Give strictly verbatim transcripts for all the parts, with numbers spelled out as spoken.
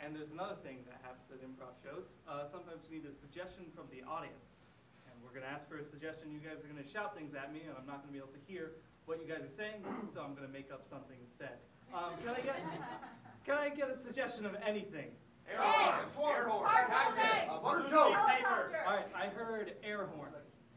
And there's another thing that happens at improv shows. Uh, sometimes we need a suggestion from the audience. And we're going to ask for a suggestion. You guys are going to shout things at me, and I'm not going to be able to hear what you guys are saying, so I'm going to make up something instead. Um, can I get can I get a suggestion of anything? Air horn. Air horn. Cactus. Uh, butter toast. All right, I heard air horn.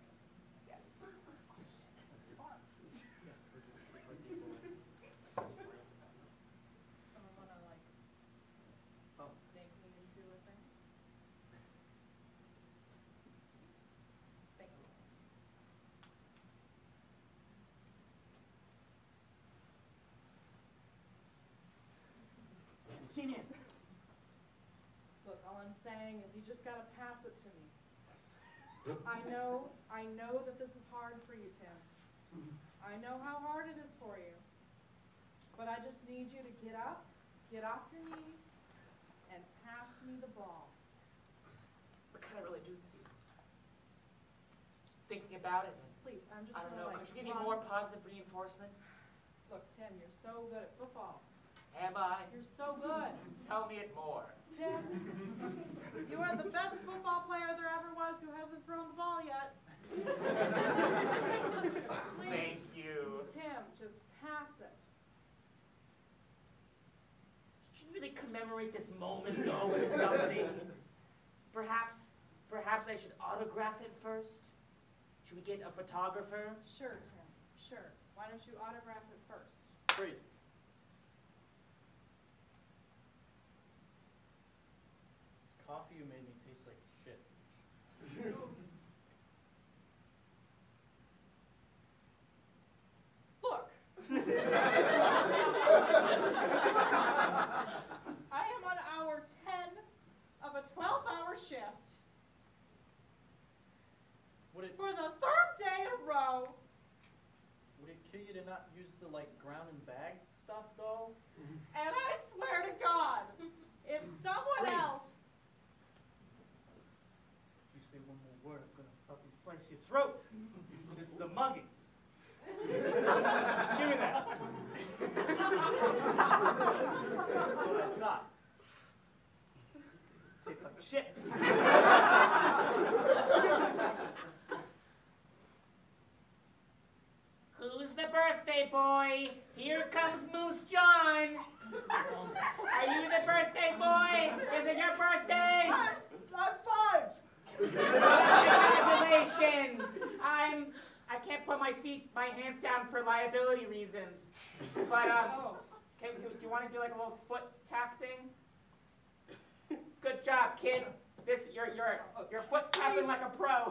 Seen it. Look, all I'm saying is you just gotta pass it to me. I know, I know that this is hard for you, Tim. I know how hard it is for you. But I just need you to get up, get off your knees, and pass me the ball. But can I really do this? Thinking about it. Please, I'm just I don't gonna know. like Could you give me run. more positive reinforcement? Look, Tim, you're so good at football. Am I? You're so good. Tell me it more. Tim, you are the best football player there ever was who hasn't thrown the ball yet. Please, Thank you. Tim, just pass it. Should we really commemorate this moment though with something? Perhaps, perhaps I should autograph it first? Should we get a photographer? Sure, Tim, sure. Why don't you autograph it first? Freeze. Coffee you made me taste like shit. Look. I am on hour ten of a twelve-hour shift. Would it For the third day in a row. would it kill you to not use the like ground and bag stuff though? And I swear to God, if someone Please. else... If you say one more word, I'm gonna fucking slice your throat. This is a mugging. Give me that. That's what I thought. Tastes like shit. Who's the birthday boy? Here comes Moose John. Are you the birthday boy? Is it your birthday? I'm five. Congratulations. I'm, I can't put my feet, my hands down for liability reasons. But, um, can, do you want to do like a little foot tap thing? Good job, kid. This, you're, you're, you're foot tapping like a pro.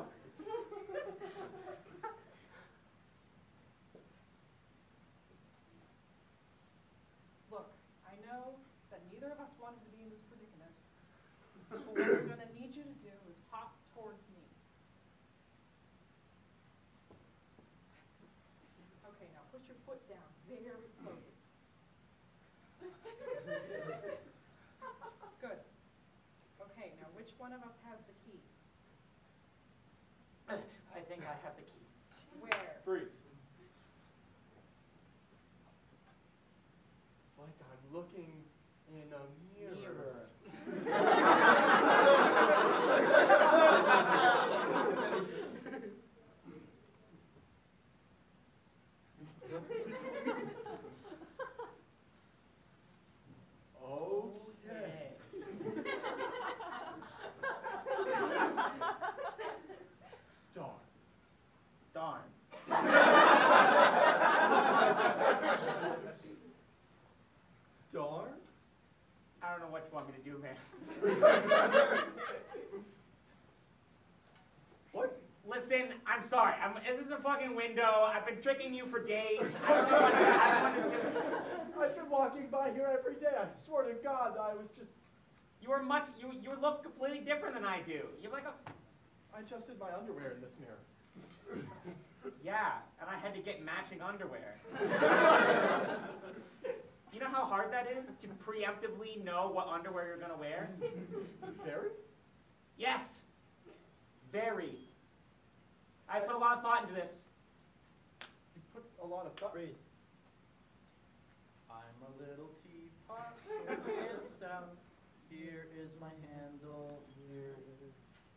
Look, I know that neither of us wanted to be in this predicament. But what I'm going to need you to do is hop towards me. Okay, now put your foot down very slowly. Good. Okay, now which one of us has the key? I think I have the key. Where? Freeze. It's like I'm looking in a mirror. Okay. Darn. Darn. Darn? I don't know what you want me to do, man. What? Listen, I'm sorry. I'm, this is a fucking window. I've been tricking you for days. I don't know what to, I don't know what to do. I've been walking by here every day. I swear to God, I was just... You are much, you, you look completely different than I do. You're like a, I adjusted my underwear in this mirror. yeah, and I had to get matching underwear. You know how hard that is to preemptively know what underwear you're going to wear? Very? Yes. Very. I put a lot of thought into this. You put a lot of thought... I'm a little teapot, so hands down. Here is my handle. Here is.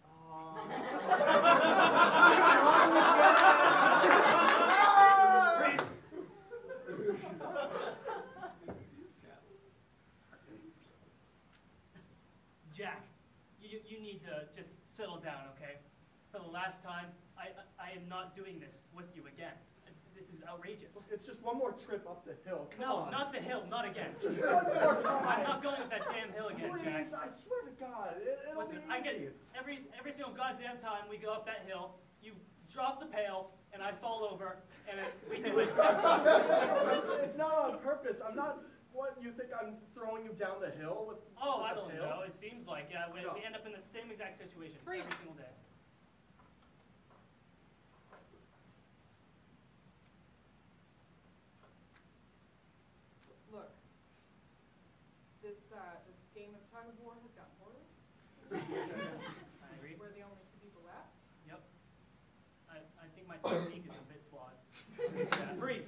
Jack, you, you need to just settle down, okay? For the last time, I, I, I am not doing this with you again. It's, this is outrageous. Look, it's just one more trip up the hill. Come No, on. not the hill, not again. Just one more time. I'm not going up that damn hill again, Please, Jack. I swear to God, it, it'll Listen, be I get easy. every every single goddamn time we go up that hill, you drop the pail and I fall over, and it, we do it. Listen, it's not on purpose. I'm not. What, you think I'm throwing you down the hill with? Oh, with I the don't pail? know. It seems like yeah, we, No. we end up in the same exact situation Freeze. every single day. Look, this, uh, this game of tug of war has gotten horrible. I agree. We're the only two people left. Yep. I I think my technique is a bit flawed. Yeah. Freeze.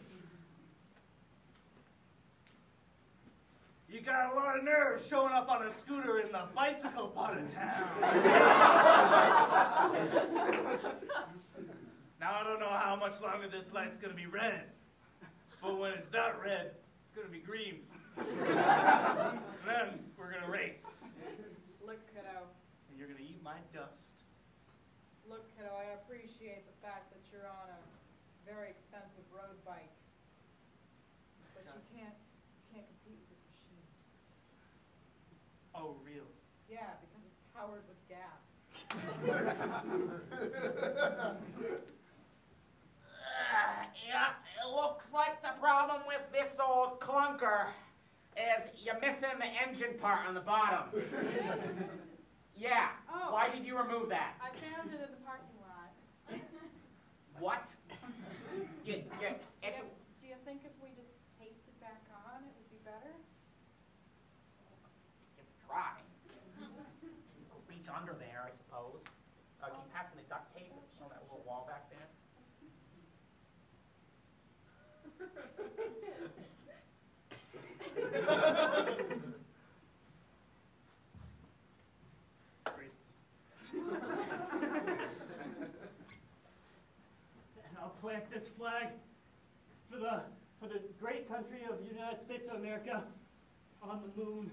You got a lot of nerve showing up on a scooter in the bicycle part of town. Now, I don't know how much longer this light's going to be red, but when it's not red, it's going to be green. And then we're going to race, Look, kiddo. and you're going to eat my dust. Look, kiddo, I appreciate the fact that you're on a very expensive road bike. But you can't, can't compete with this machine. Oh, really? Yeah, because it's powered with gas. Uh, yeah, it looks like the problem with this old clunker is you're missing the engine part on the bottom. Yeah. Oh. Why did you remove that? I found it in the parking lot. What? You, you, Do it, you, do you think if we just taped it back on, it would be better? you try. Reach under there, I suppose. Uh, keep passing the duct tape on that little wall back there. Freeze. And I'll plant this flag for the for the great country of the United States of America on the moon.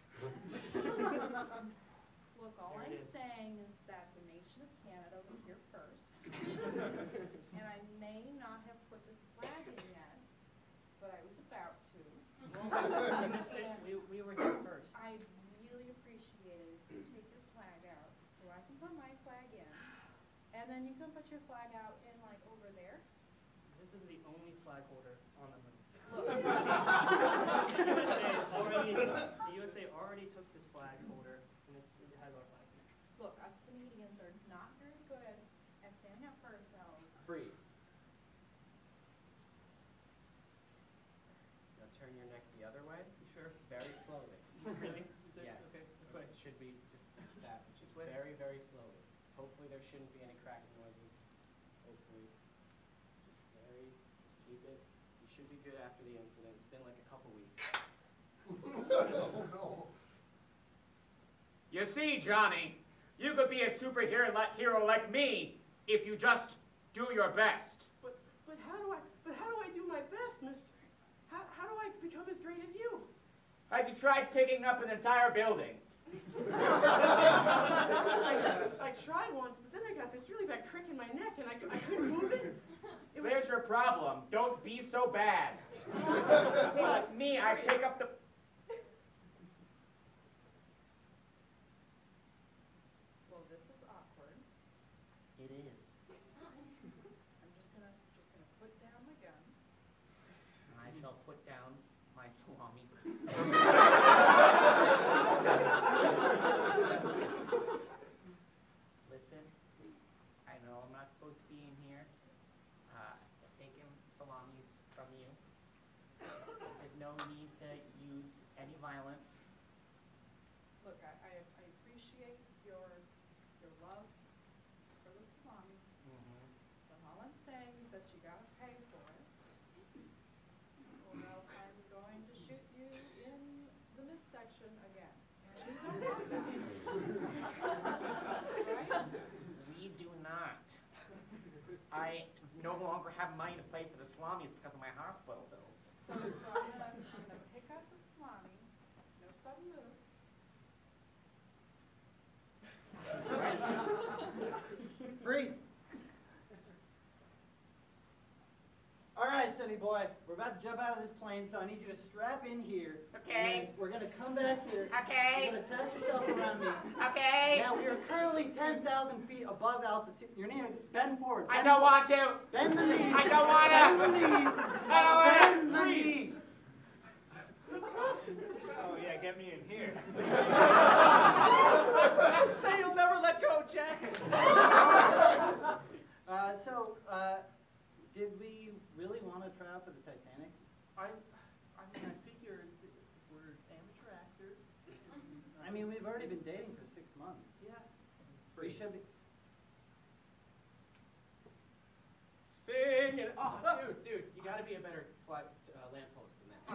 Look, all There I'm it is. saying is that the nation of Canada was here first. And I may not have put this flag in yet, but I was about to. We missed it. We, we were here first. I really appreciate it if you take your flag out so I can put my flag in. And then you can put your flag out in like over there. This is the only flag holder on the moon. Look, The U S A already the U S A already took this flag holder and it's, it has our flag in it. look, us Canadians are not very good at standing up for ourselves. Freeze. Now turn your neck the other way. You sure? Very slowly. Really? Is it? Yeah. Okay, this way. It should be just that. Just way? very, very slowly. Hopefully there shouldn't be any cracking noises. Hopefully. Just very, just keep it. You should be good after the incident. It's been like a couple weeks. You see, Johnny, you could be a superhero like, hero like me if you just do your best. But but how do I but how do I do my best, mister? How how do I become as great as you? Have you tried picking up an entire building? I, I tried once, but then I got this really bad crick in my neck and I, cou- I couldn't move it. It was There's your problem. Don't be so bad. See, like me, I pick up the... Well, this is awkward. It is. I'm just gonna, just gonna put down my gun. I shall put down my salami. Listen, I know I'm not supposed to be in here, uh, taking salamis from you. There's no need to use any violence. Look, I, I, I appreciate your, your love for the salami, but all I'm saying is that you gotta pay for it. Or else I'm going to shoot you in the midsection again. And you know no longer have money to pay for the salamis because of my hospital bills. So, so I'm gonna, I'm gonna pick up the salami, no sudden moves. Freeze! All right, Sonny boy, we're about to jump out of this plane, so I need you to strap in here. Okay. And then we're gonna come back here. Okay. You're gonna attach yourself around me. Okay. Now we are currently ten thousand feet above altitude. Your name is bend forward. I Bend don't forward. want to. Bend the knees. I don't want to. Bend the knees. I don't want to. Bend the knees. Oh yeah, get me in here. Say you'll never let go, Jack. Uh, so, uh, did we really want to try out for the Titanic? I, I mean, I figured we're amateur actors. I mean, we've already been dating for six months. Yeah. We should be. Sing it. Oh, dude, dude, you gotta be a better flag, uh, lamppost than that.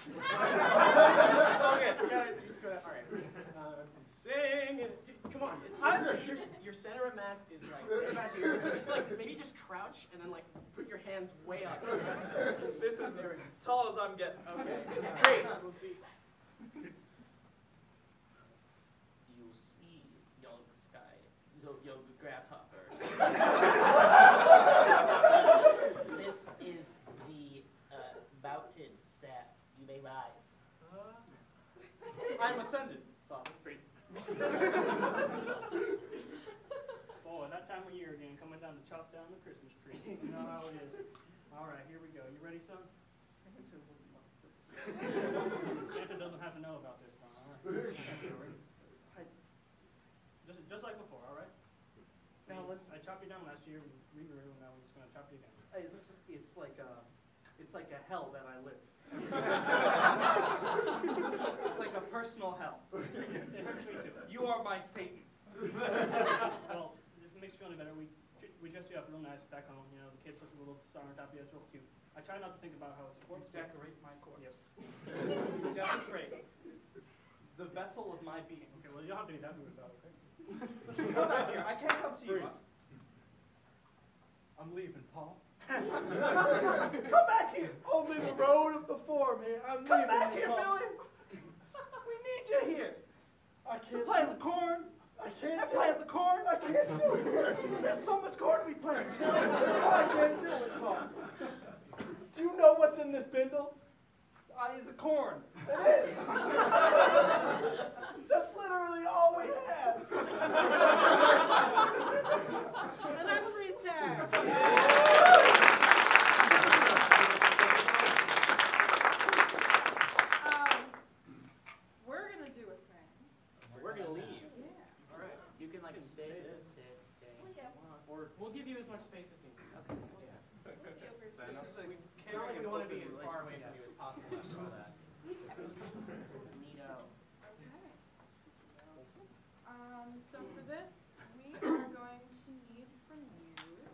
Okay, we gotta just go. All right. Uh, sing it. Dude, come on. It's, your, your center of mass is like way back here. So just like maybe just crouch and then like put your hands way up. So the rest of it- This is as tall as I'm getting. Okay. Great. We'll see. You see, young sky, young, young grasshopper. This is the uh, mountain steps. You may rise. I'm ascended, Father. Oh, that time of year again, coming down to chop down the Christmas tree. You know how it is. All right, here we go. You ready, son? Santa doesn't have to know about this one, all right? Just, just like before, all right? Now listen, I chopped you down last year, we grew, now we're just going to chop you down. it's, it's like a, it's like a hell that I live. It's like a personal hell. It hurts me too. You are my Satan. Well, just to make you feel any better, we, we dressed you up real nice back home, you know, the kids put a little star on top of you, that's real cute. I try not to think about how it's important. Decorate my corpse. Yes. Demonstrate the vessel of my being. Okay, well, you don't have to be that rude about it, okay? Come back here. I can't come to you. Freeze. I'm leaving, Paul. Come back here. Only the road of before me. I'm Come back here, Billy. We need you here. I can't Plant the corn. I can't I do plant it. the corn. I can't do it. There's so much corn to be planted. I can't do it, Paul. Do you know what's in this bindle? Eyes of corn. It is. That's literally all we have. And that's freeze tag. Um, we're gonna do a thing. So we're gonna leave. Yeah. All right. You can, like, stay, sit, stay. Or we'll give you as much space as you need. Okay. Yeah. Then I'll say, It's not like we want to be as far away from you as possible after all that. Neato. Okay. Um, so for this, we are going to need from you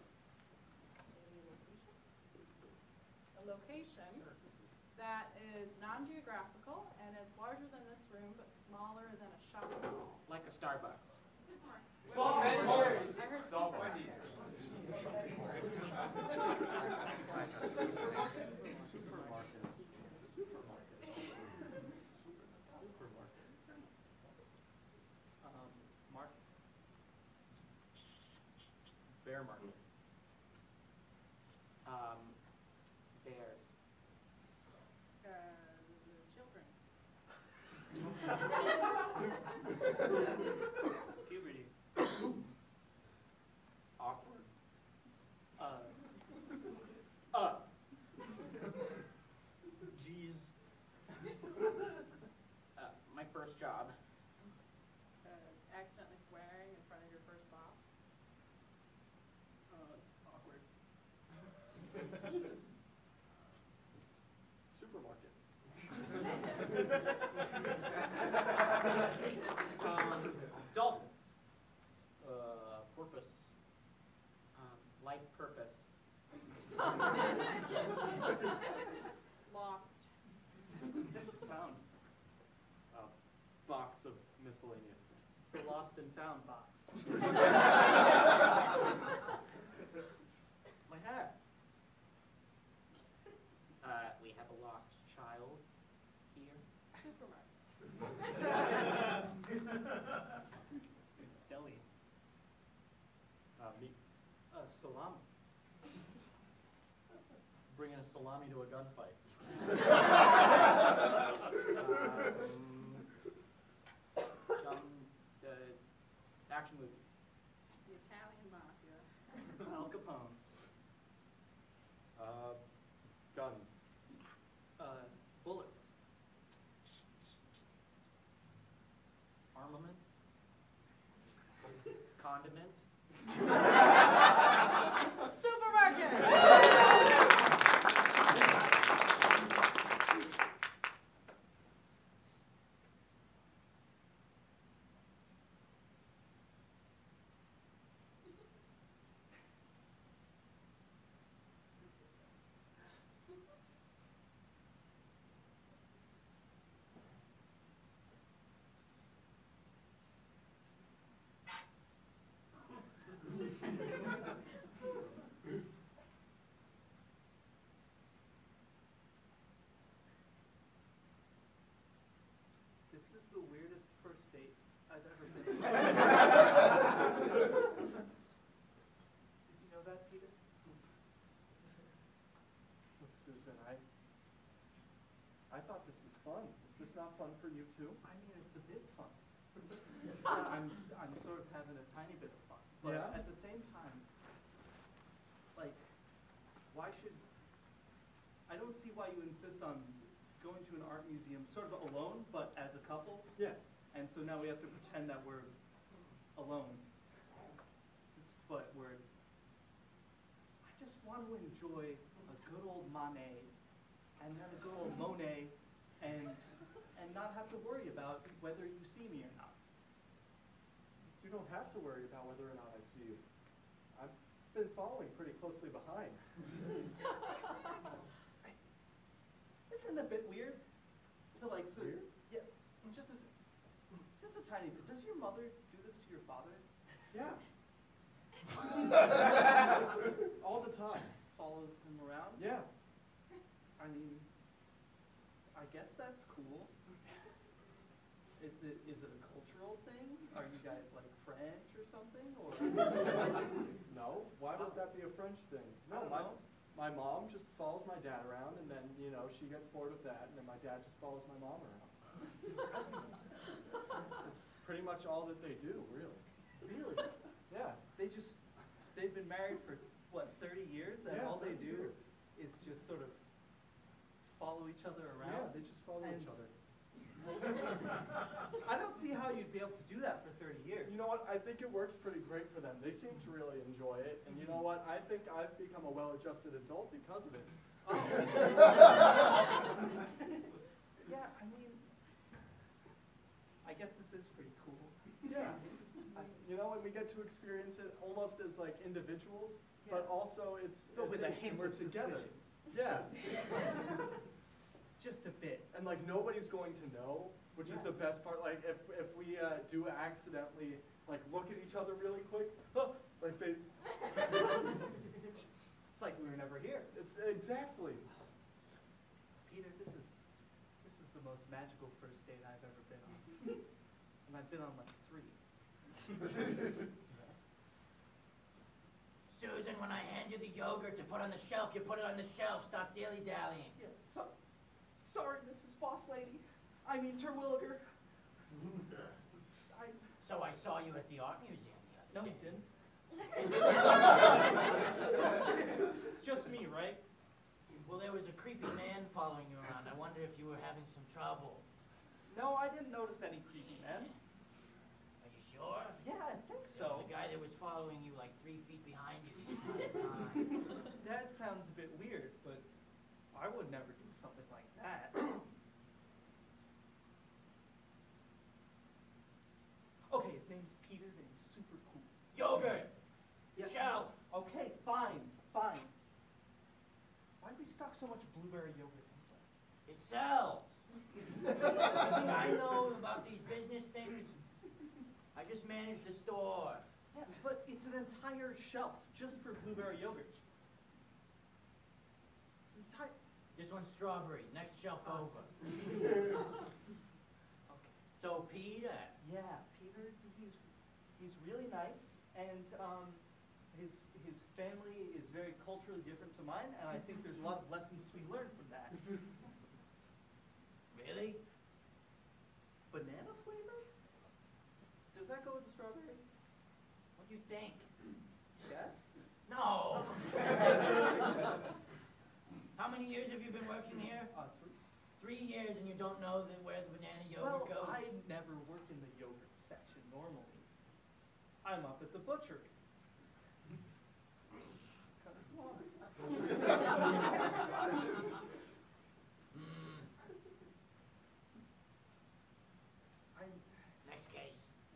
a location that is non-geographical and is larger than this room but smaller than a shopping mall. Like a Starbucks. I heard Starbucks. Um, market. Bear market. Um, bears. Uh, children. Puberty. Awkward. Uh. Uh. Jeez. Uh, my first job. Uh, accidentally swearing in front of your first boss. Uh, awkward. Supermarket. um, dolphins. Uh, porpoise. Um, life purpose. Lost. found. A box of miscellaneous things. The lost and found box. My hat. Deli. Uh, meats. Uh, salami. Bringing a salami to a gunfight. um, some uh, action movies. The Italian mafia. Al Capone. Uh, guns. Uh, bullets. Armament. Condiment. Supermarket. This is the weirdest first date I've ever been on. Did you know that, Peter? Look, Susan, I, I thought this was fun. Is this not fun for you too? I mean, it's a bit fun. Yeah, I'm, I'm sort of having a tiny bit of fun. But Yeah? at the same time, like, why should, I don't see why you insist on going to an art museum sort of alone, but as a couple. Yeah. And so now we have to pretend that we're alone. But we're, I just want to enjoy a good old Manet and then a good old Monet and, and not have to worry about whether you see me or not. You don't have to worry about whether or not I see you. I've been following pretty closely behind. Isn't it a bit weird? To like, so, Weird? yeah, just a, just a tiny bit. Does your mother do this to your father? Yeah. All the time. Just follows him around? Yeah. I mean, I guess that's cool. Is it is it a cultural thing? Are you guys like French or something? Or No. Why would that be a French thing? I No, don't my, know. my mom just follows my dad around, and then, you know, she gets bored with that, and then my dad just follows my mom around. It's pretty much all that they do, really. Really? Yeah. They just they've been married for what, thirty years, and Yeah, all they thirty do years. is just sort of follow each other Yeah, around. they just follow And- each other. I don't see how you'd be able to do that for thirty years. You know what? I think it works pretty great for them. They seem to really enjoy it. And you know what? I think I've become a well-adjusted adult because of it. Oh. Yeah, I mean, I guess this is pretty cool. Yeah. I- You know, and we get to experience it almost as like individuals, but Yeah. also it's But with a and hint we're of together. suspicion. Yeah. Just a bit. And like nobody's going to know, which is Yeah. the best part. Like if if we uh, do accidentally like look at each other really quick, huh, like they, It's like we were never here. it's exactly. Peter, this is this is the most magical first date I've ever been on. And I've been on like three. Susan, when I hand you the yogurt to put on the shelf, you put it on the shelf. Stop dilly-dallying. Yeah, so, sorry, Missus Boss Lady. I mean Terwilliger. I, So I saw you at the art museum the No, other you day. didn't. It's just me, right? Well, there was a creepy man following you around. I wonder if you were having some trouble. No, I didn't notice any creepy men. Are you sure? Yeah, I think There so. was a guy that was following you like three feet behind you the entire time. That sounds a bit weird, but I would never do something like that. Okay, his name's Peter and he's super cool. Yogurt! Yeah. Shelf! Okay, fine, fine. Why do we stock so much blueberry yogurt anyway? It sells. I know about these business things. I just manage the store. Yeah, but it's an entire shelf just for blueberry yogurt. It's entire. This one's strawberry. Next shelf over. Okay. So, Peter. Yeah, Peter, he's, he's really nice, and um, his, his family is very culturally different to mine, and I think there's a lot of lessons to be learned from that. Really? Banana flavor? Does that go with the strawberry? What do you think? Yes. No. How many years have you been working here? Uh, three. Three years, and you don't know that where the banana Well, yogurt goes? I never work in the yogurt section normally. I'm up at the butchery. Kind of small. Mm. I'm, Next case.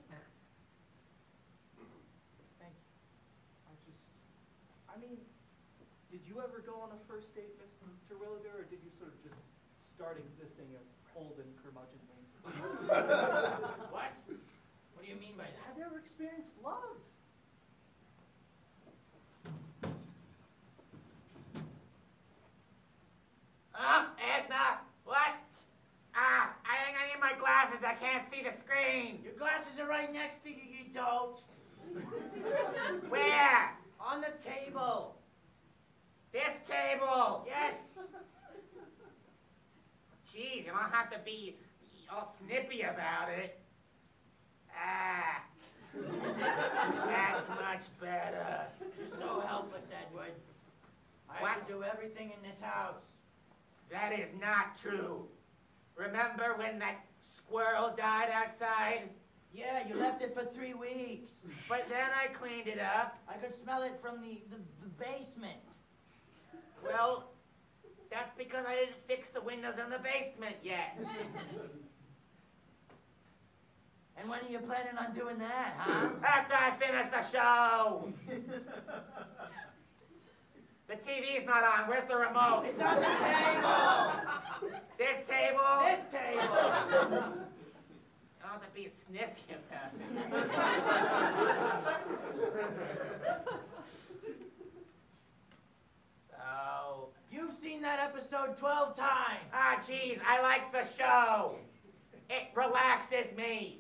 thank you. I just, I mean, did you ever go on a first date, Mister Terwilliger, or did you sort of just start existing as old and curmudgeonly? What? What do you mean by that? Have you ever experienced love? Huh? Edna? What? Ah, I think I need my glasses. I can't see the screen. Your glasses are right next to you, you dolt. Where? On the table. This table. Yes. Jeez, you don't have to be all snippy about it. Ah. That's much better. So help us, Edward. I What? have to do everything in this house. That is not true. Remember when that squirrel died outside? Yeah, you left it for three weeks. But then I cleaned it up. I could smell it from the, the, the basement. Well, that's because I didn't fix the windows in the basement yet. And when are you planning on doing that, huh? After I finish the show. The T V's not on. Where's the remote? It's on the table. This table? This table. I don't have to be snippy about it. So, You've seen that episode twelve times. ah, geez, I like the show. It relaxes me.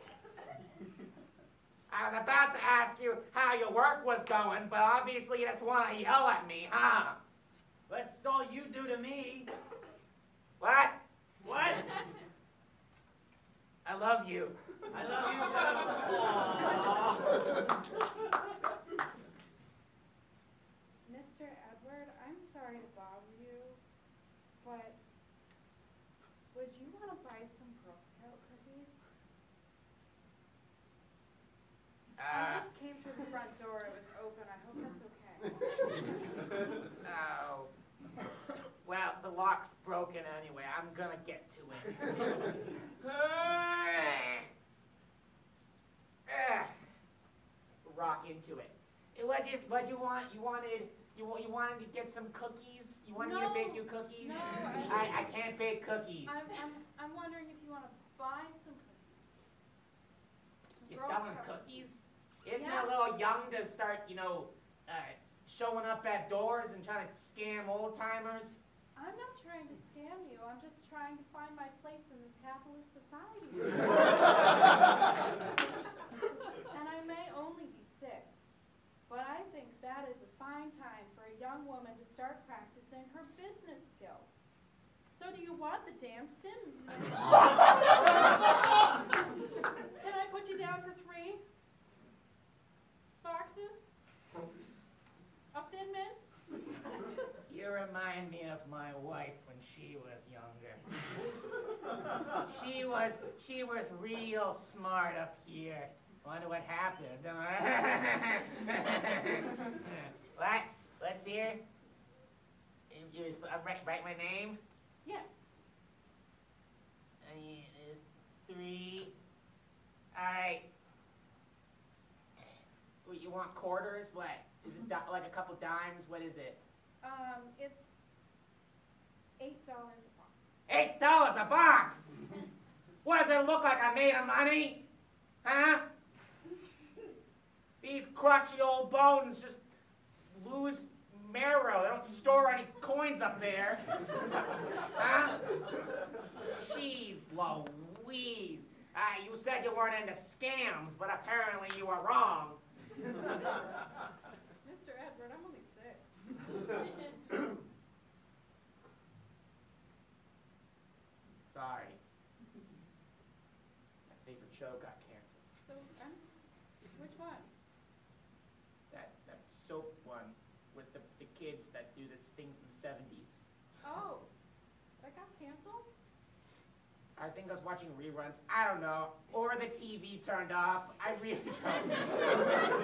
I was about to ask you how your work was going, but obviously you just want to yell at me, huh? That's all you do to me. What? What? I love you. I love you too. Aw. Mister Edward, I'm sorry to bother you, but would you want to buy some Girl Scout cookies? I Uh, just came through the front door. It was open. I hope that's okay. oh. Well, the lock's broken anyway. I'm gonna get to it. Ah. Rock into it. Eh, What you what you want? You wanted you wa- you wanted to get some cookies? You wanted me to No, bake you cookies? no, I I can't bake cookies. I'm, I'm, I'm wondering if you want to buy some cookies. Some You're Girl selling Scout- cookies? Isn't Yeah. it a little young to start, you know, uh, showing up at doors and trying to scam old timers? I'm not trying to scam you. I'm just trying to find my place in this capitalist society. And I may only be six, but I think that is a fine time for a young woman to start practicing her business skills. So do you want the damn thin mints? Can I put you down for three boxes of thin mints? You remind me of my wife when she was younger. She was she was real smart up here. Wonder what happened. What? Let's hear. You, you uh, write, write my name. Yes. Uh, three. All right. What, you want quarters? What? Is it di- like a couple dimes? What is it? Um, it's eight dollars a box. Eight dollars a box. What does it look like? I made of money? Huh? These crotchety old bones just lose marrow. They don't store any coins up there. Huh? Jeez Louise. Ah, you said you weren't into scams, but apparently you were wrong. Mister Edward, I'm only six. Sorry. My favorite show got canceled. So, um, which one? That that soap one with the, the kids that do the things in the seventies. Oh, that got canceled? I think I was watching reruns. I don't know. Or the T V turned off. I really don't know.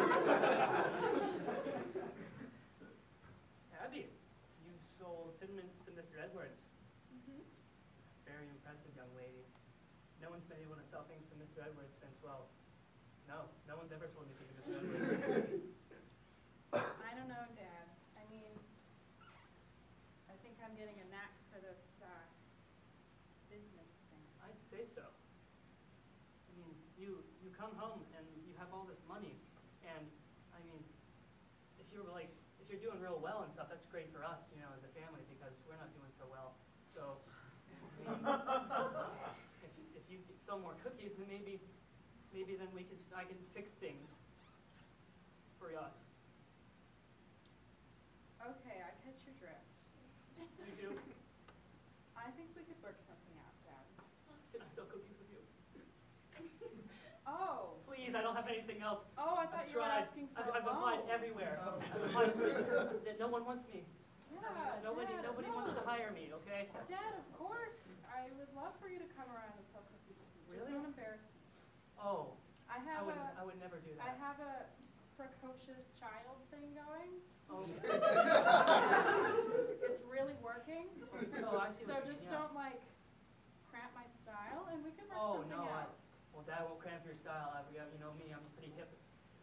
Abby, you sold Tidmans to Mister Edwards. Mm-hmm. Very impressive, young lady. No one's been able to sell things to Mister Edwards since, well, no, no one's ever sold anything to Mister Edwards. I don't know, Dad. I mean, I think I'm getting a knack for this, uh, business thing. I'd say so. I mean, you you come home and you have all this money, and I mean, if you're like if you're doing real well and stuff, that's great for us, you know, as a family, because we're not doing so well. So, I mean, if you- if you could sell more cookies, then maybe maybe then we could I can fix things for us. Okay, I catch your drift. You do? I think we could work something out, Dad. Can I sell cookies with you? Oh, Please, I don't have anything else. oh, I thought I've you were tried. asking for I've, a I've applied loan. everywhere. I've applied. that no one wants me. Yeah, Nobody, Dad, nobody no. wants to hire me. Okay. Dad, of course. I would love for you to come around and sell cookies with me. Really? Just don't embarrass me. Oh, I I have would, a, I would never do I that. have a precocious child thing going. Oh, It's really working. oh, I see So what you just mean. Yeah. don't like cramp my style, and we can work Oh something no, I, out. well, Dad won't cramp your style. I, you know me, I'm pretty hip.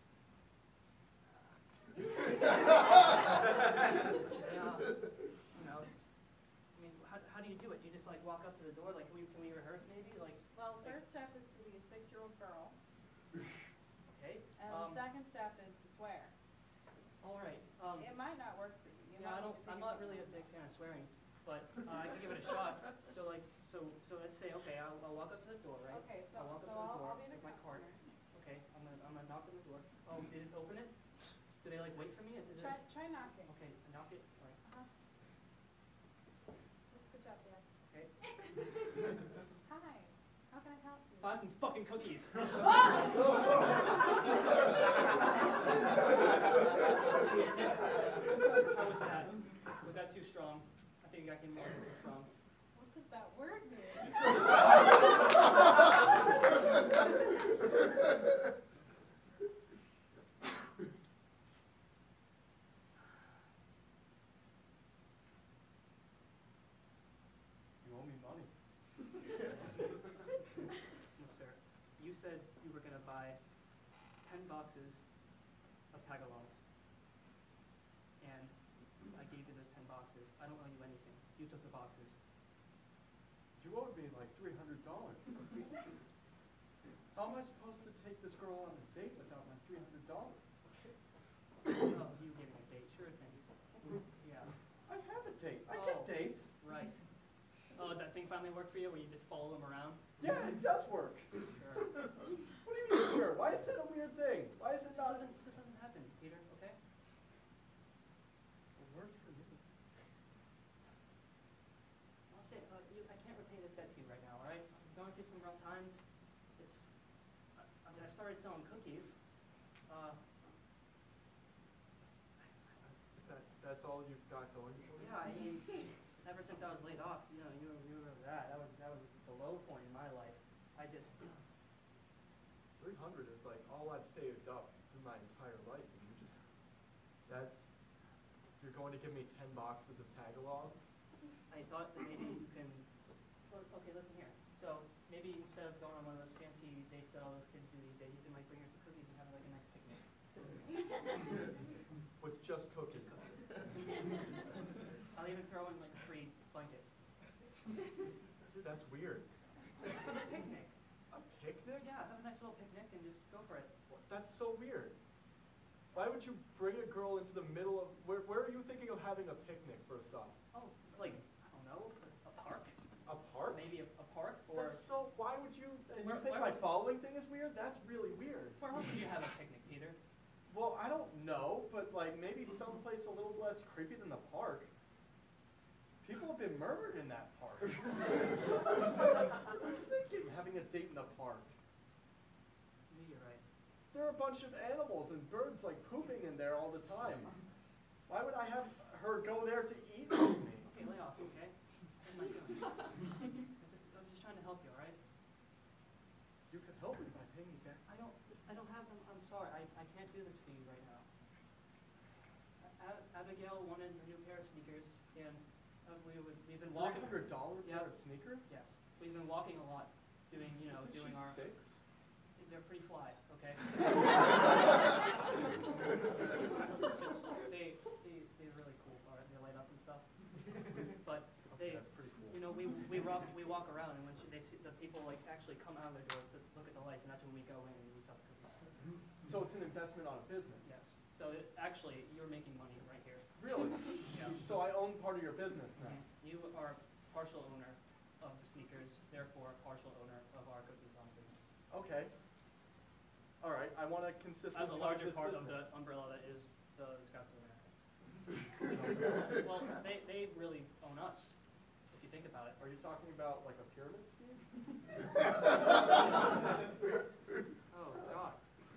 Yeah, you know, I mean, how, how do you do it? Do you just like walk up to the door? Like, can we, can we rehearse maybe? Like, Well, the first step is to be a six-year-old girl, okay. and Um, the second step is to swear. all right. Um, It might not work for you. You yeah, I might don't. need to I'm figure not really a something big fan of swearing, but uh, I can give it a shot. So like, so so let's say, okay, I'll, I'll walk up to the door, right? out. Okay, so, I'll walk so up to the I'll, door I'll be the with my card. customer. Okay, I'm gonna I'm gonna knock on the door. Oh, they just open it? Do they like wait for me? Is it? Try, try knocking. Okay, I knock it. All right. Uh-huh. Good job, Dad. Okay. Hi, how can I help you? Buy some fucking cookies. How was that? Was that too strong? I think I can more too strong. What does that word mean? You owe me money. Mister, you said you were gonna buy ten boxes of tagalongs. And I gave you those ten boxes. I don't owe you anything. You took the boxes. You owed me like three hundred dollars. How am I supposed to take this girl on a date without my three hundred dollars? Oh, you gave me a date. Sure thing. Yeah. I have a date. I Oh. get dates. Right. Oh, that thing finally worked for you where you just follow them around? Yeah, it does work. Sure. What do you mean, sure? Why is that a weird thing? Why is it This not? doesn't, this doesn't happen, Peter, okay? It worked for me. I'll say, uh, you, I can't repay this debt to you right now, all right? I'm going through some rough times. It's, I, I mean, I started selling cookies. Uh, Is that that's all you've got going for you? yeah, I mean, ever since I was laid off, you know, you, you remember that. That was, that was the low point in my life. I just, Three hundred is like all I've saved up in my entire life, and you just that's you're going to give me ten boxes of tagalongs? I thought that maybe you can, well, okay, listen here. So maybe instead of going on one of those fancy dates that all those kids do these days, you can like bring her some cookies and have like a nice picnic. With just cookies. I'll even throw in like a free blanket. That's weird. For the picnic. A picnic? Yeah, have a nice little picnic and just go for it. What? That's so weird. Why would you bring a girl into the middle of where where are you thinking of having a picnic first off? Oh, like, I don't know, a, a park? A park? Maybe a, a park or, That's so why would you and you Where- think where my would- following thing is weird? That's really weird. Where else would you have a picnic, Peter? Well, I don't know, but like maybe someplace a little less creepy than the park. People have been murdered in that park. What are you thinking? Having a date in the park. Maybe you're right. There are a bunch of animals and birds like pooping in there all the time. Why would I have her go there to eat with me? Okay, lay off, okay? What am I doing? I'm just, I'm just trying to help you, all right? You could help me by paying me back. I don't, I don't have them, I'm sorry, I, I can't do this for you right now. A- Abigail wanted a new pair of sneakers, and uh, we would, we've been Three walking. hundred dollars Yeah. pair of sneakers? Yes, we've been walking a lot, doing, you know, Isn't doing she our. six? They're pretty fly, okay? they, they, they're really cool, all right, they light up and stuff. But Okay, they, that's pretty cool. you know, we, we walk, we walk around, and when she, they see, the people like actually come out of their doors to look at the lights, and that's when we go in and we sell the cookies. So it's an investment on a business? Yes, so it, actually, you're making money right here. Really? Yeah. So I own part of your business now? You are partial owner of the sneakers, therefore partial owner of our cookies on business. Okay. All right, I want to consistently As a have larger this part of business. the umbrella that is the Scouts of America. Well, they, they really own us, if you think about it. Are you talking about like a pyramid scheme? Oh, God.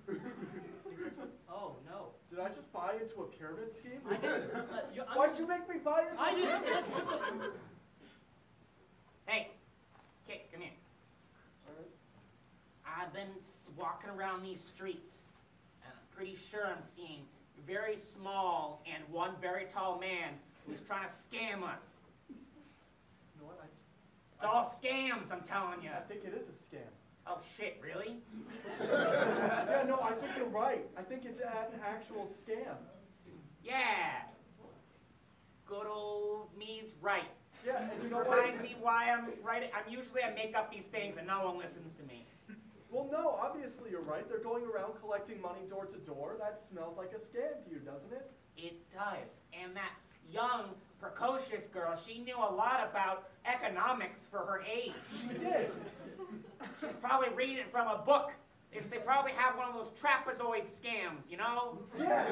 Oh, no. Did I just buy into a pyramid scheme? I didn't, uh, you, I'm Why'd just- you make me buy into I a didn't, pyramid that's such scheme? a, Hey, kid, come here. All right. I've been s- walking around these streets, and I'm pretty sure I'm seeing a very small and one very tall man who's trying to scam us. You know what? I, It's all scams, I'm telling you. I think it is a scam. Oh shit, really? Yeah, no, I think you're right. I think it's a- an actual scam. Yeah. Good old me's right. Yeah, and you know what? Remind me why I'm right. I'm usually I make up these things and no one listens to me. Well, no, obviously you're right. They're going around collecting money door to door. That smells like a scam to you, doesn't it? It does. And that young, precocious girl, she knew a lot about economics for her age. She did. She's probably reading it from a book. It's, they probably have one of those trapezoid scams, you know? Yeah.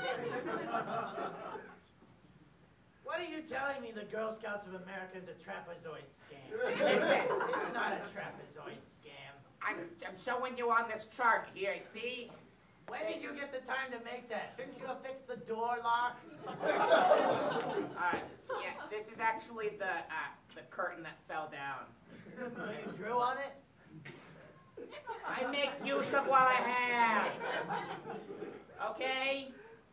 What are you telling me the Girl Scouts of America is a trapezoid scam? Listen, It's not a trapezoid scam. I'm, I'm showing you on this chart here, see? When did you get the time to make that? Shouldn't you have fixed the door lock? Uh, yeah, this is actually the, uh, the curtain that fell down. So you drew on it? I make use of what I have. Okay?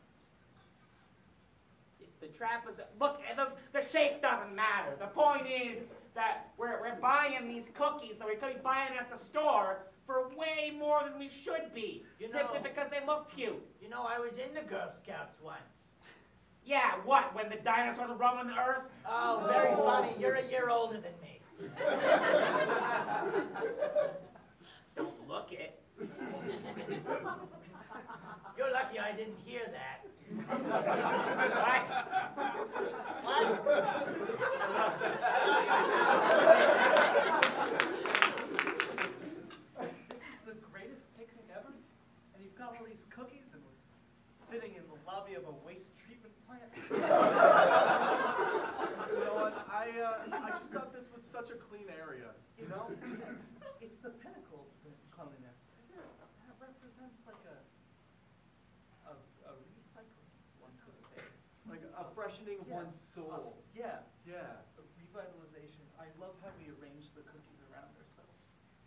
The trap is, look, the, the shape doesn't matter. The point is that we're, we're buying these cookies that we could be buying at the store for way more than we should be. You simply know- because they look cute. You know, I was in the Girl Scouts once. Yeah, what, when the dinosaurs were roaming the earth? Oh, very funny. You're a year older than me. Don't look it. You're lucky I didn't hear that. What? this is the greatest picnic ever, and you've got all these cookies, and we're sitting in the lobby of a waste treatment plant. You know what? I uh, I just thought this was such a clean area. You know? It's the pinnacle of cleanliness. It is. That represents like a, a, a recycling, one could say. Like a freshening of Yeah. one's soul. Yeah, Yeah. a revitalization. I love how we arrange the cookies around ourselves.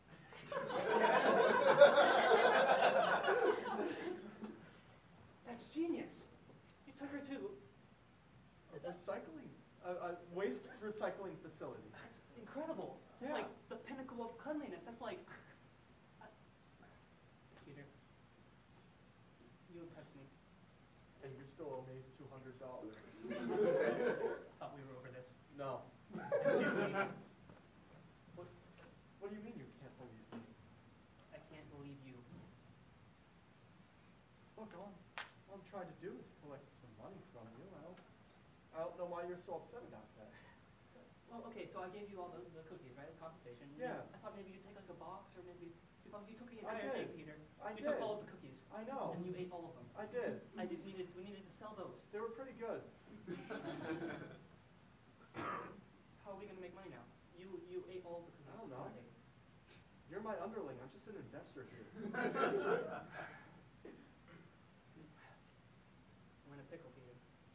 That's genius. You took her to, A recycling, a, a waste recycling facility. that's incredible. It's Yeah. like the pinnacle of cleanliness. That's like, I- Peter, you impress me. And you still owe me two hundred dollars. Thought we were over this. No. What, what do you mean you can't believe me? I can't believe you. Look, all I'm, all I'm trying to do is collect some money from you. I don't, I don't know why you're so upset about that. Well, okay, so I gave you all the, the cookies, right, as compensation. Yeah. I thought maybe you'd take like a box or maybe two boxes. You took the I entire did. thing, Peter. I you did. took all of the cookies. I know. And you ate all of them. I did. I just needed, we needed to sell those. They were pretty good. How are we gonna make money now? You, you ate all of the cookies. I don't know. Okay. You're my underling. I'm just an investor here. I'm in a pickle, Peter.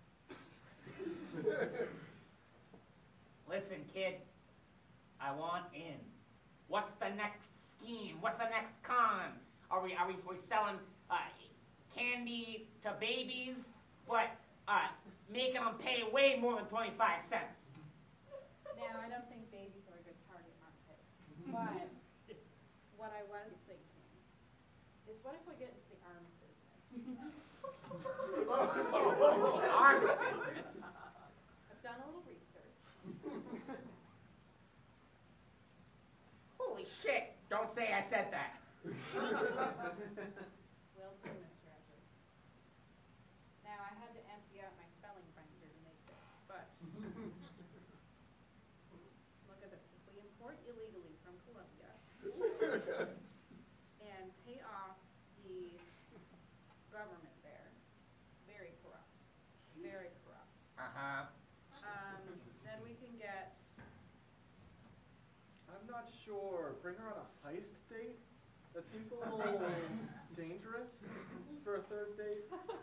Listen, kid, I want in. What's the next scheme? What's the next con? Are we are we, we selling uh, candy to babies, but uh, making them pay way more than twenty-five cents? Now, I don't think babies are a good target market, but what I was thinking is, what if we get into the arms business? Arms business? I've done a little research. Holy shit! Don't say I said that. Will do, Mister Edwards. Now, I had to empty out my spelling binder to make this, but look at this. If we import illegally from Colombia and pay off the government there, very corrupt, very corrupt, Uh-huh. um, then we can get, I'm not sure. Bring her on a heist date? That seems a little dangerous for a third date.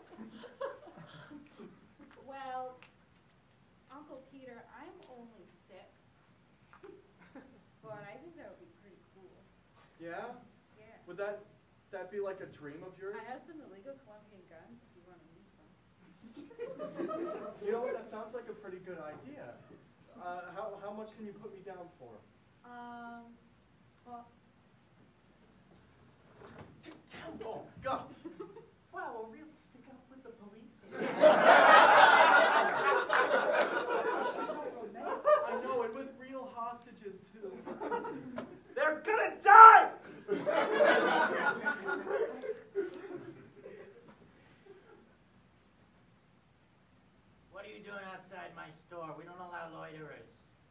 well, Uncle Peter, I'm only six, but I think that would be pretty cool. Yeah? Yeah. Would that that be like a dream of yours? I have some illegal Colombian guns if you want to use them. You know what? That sounds like a pretty good idea. Uh, how how much can you put me down for? Um, well, Oh God! Wow, a real stick up with the police. I know, and with real hostages too. They're gonna die! What are you doing outside my store? We don't allow loiterers.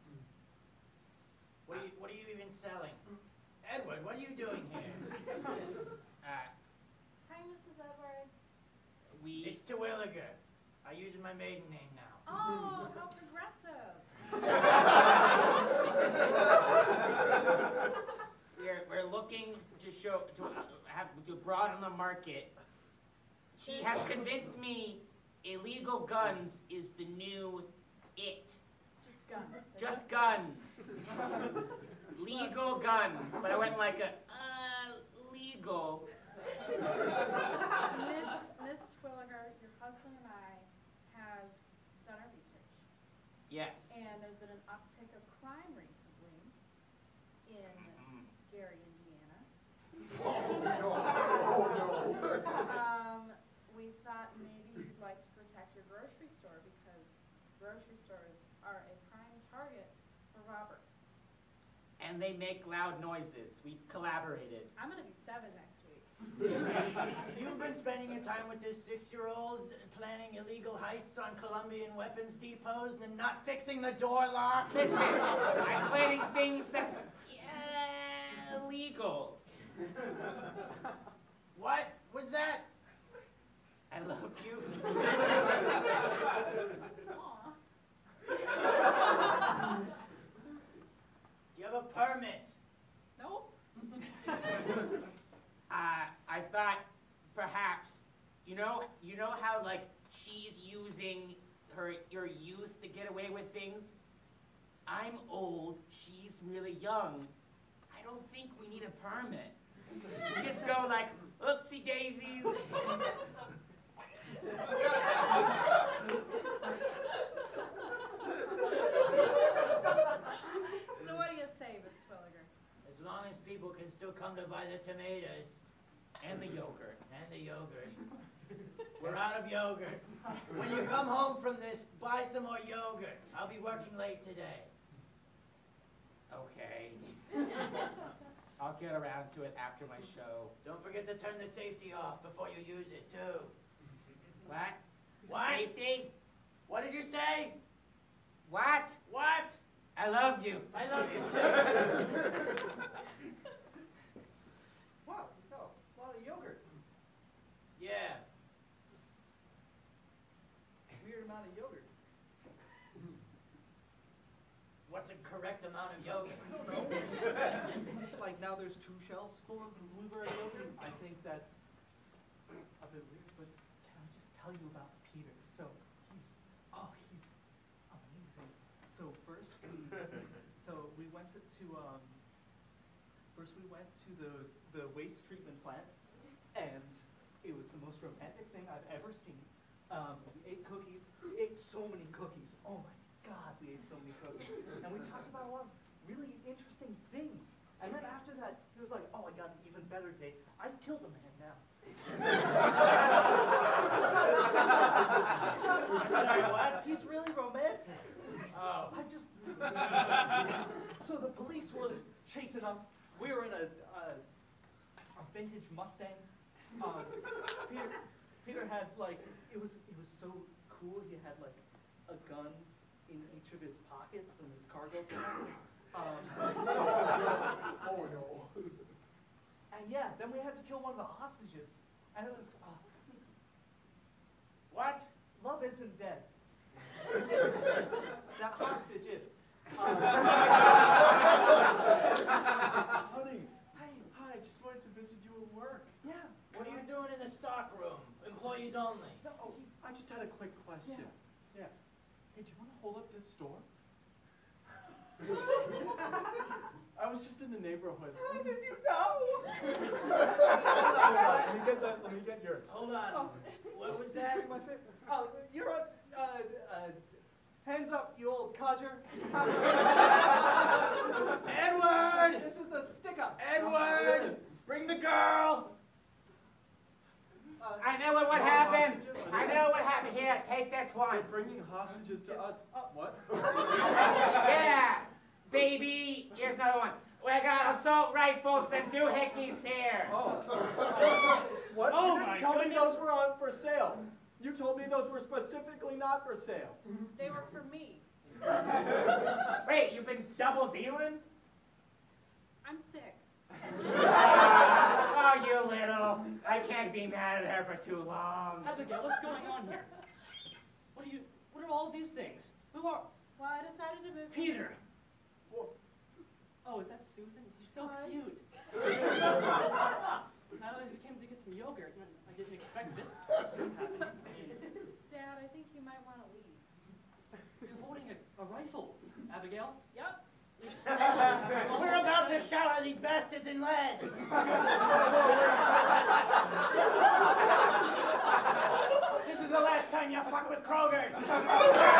What are you, what are you even selling? Edward, what are you doing here? Uh, hi, Missus Edwards. we... It's Terwilliger. I'm using my maiden name now. Oh, how progressive. We're, we're looking to show, to have, to broaden the market. She has convinced me illegal guns is the new it. Just guns. Just guns. Legal guns. But I went like a, uh, legal. Miss, Miss Twilliger, your husband and I have done our research, Yes. and there's been an uptick of crime recently in Gary, Indiana. Um, we thought maybe you'd like to protect your grocery store because grocery stores are a prime target for robbers. And they make loud noises. We collaborated. I'm going to be seven next week. You've been spending your time with this six-year-old planning illegal heists on Colombian weapons depots and not fixing the door lock? Listen, I'm planning things that's uh, illegal. What was that? I love you. Aw. You have a permit. Nope. Uh, I thought perhaps, you know, you know how like she's using her your youth to get away with things. I'm old. She's really young. I don't think we need a permit. We just go like, oopsie daisies. So what do you say, Miss Twilliger? As long as people can still come to buy the tomatoes And the yogurt. and the yogurt. We're out of yogurt. When you come home from this, buy some more yogurt. I'll be working late today. Okay. I'll get around to it after my show. Don't forget to turn the safety off before you use it, too. What? What? Safety? What did you say? What? What? I love you. I love you too. Wow, oh, a lot of yogurt. Yeah. Weird amount of yogurt. What's a correct amount of yogurt? I don't know. Like now there's two shelves full of blueberry yogurt. I think that's a bit weird, but can I just tell you about Peter? So he's, oh, he's amazing. So first we, so we went to, to um, first we went to the, the waste treatment plant, and it was the most romantic thing I've ever seen. Um, we ate cookies, we ate so many cookies. Oh my God, we ate so many cookies. And we talked about a lot of really interesting things. And then after that, he was like, oh, I got an even better date. I killed a man now. Sorry, what? He's really romantic. Oh. I just... So the police were chasing us. We were in a, a, a vintage Mustang. Um, Peter, Peter had like, it was, it was so cool. He had like a gun in each of his pockets and his cargo pants. Um, Oh no. and yeah, then we had to kill one of the hostages. And it was, uh, What? love isn't dead. That hostage is. Uh, Honey, Hey, hi, just wanted to visit you at work. yeah. What are you doing in the stock room? Employees only. No, oh, I just had a quick question. Yeah. Yeah. Hey, do you want to hold up this store? I was just in the neighborhood. How did you know? Let me get that. Let me get yours. Hold on. What was that? My favorite. Oh, you're on. Uh, uh, hands up, you old codger. Edward! This is a stick up. Edward! Bring the girl! Uh, I know what, what No happened. hostages? I know what happened. Here, take this one. They're bringing hostages to us. What? Yeah, baby. Here's another one. We got assault rifles and doohickeys here. Oh. What? Oh You didn't my tell me goodness. those were on for sale. You told me those were specifically not for sale. They were for me. Wait, you've been double dealing? I'm six. Oh, you little. I can't be mad at her for too long. Abigail, what's going on here? What are you, what are all these things? Who are, Well, I decided to move. Peter? Oh, is that Susan? She's so Hi. cute. I just came to get some yogurt, and I didn't expect this to happen. Dad, I think you might want to leave. You're holding a, a rifle, Abigail. Yep. We're about to shower these bastards in lead. This is the last time you fuck with Kroger.